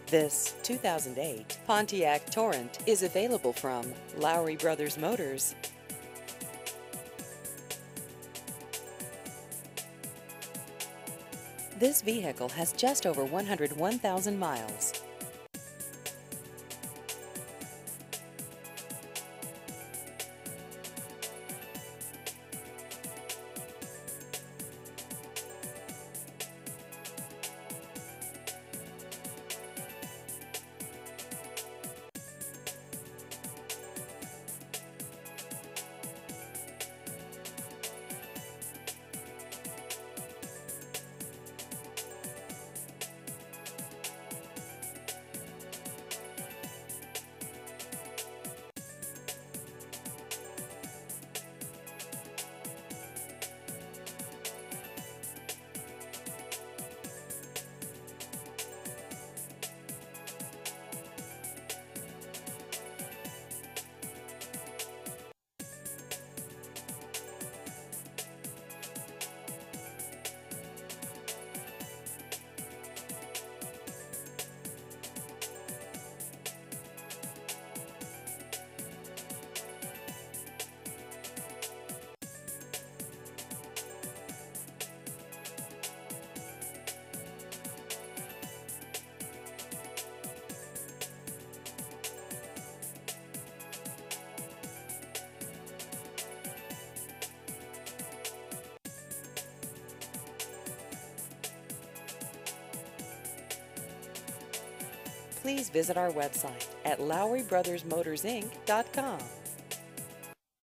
This 2008 Pontiac Torrent is available from Lowry Brothers Motors. This vehicle has just over 101,000 miles. Please visit our website at LowryBrothersMotorsInc.com.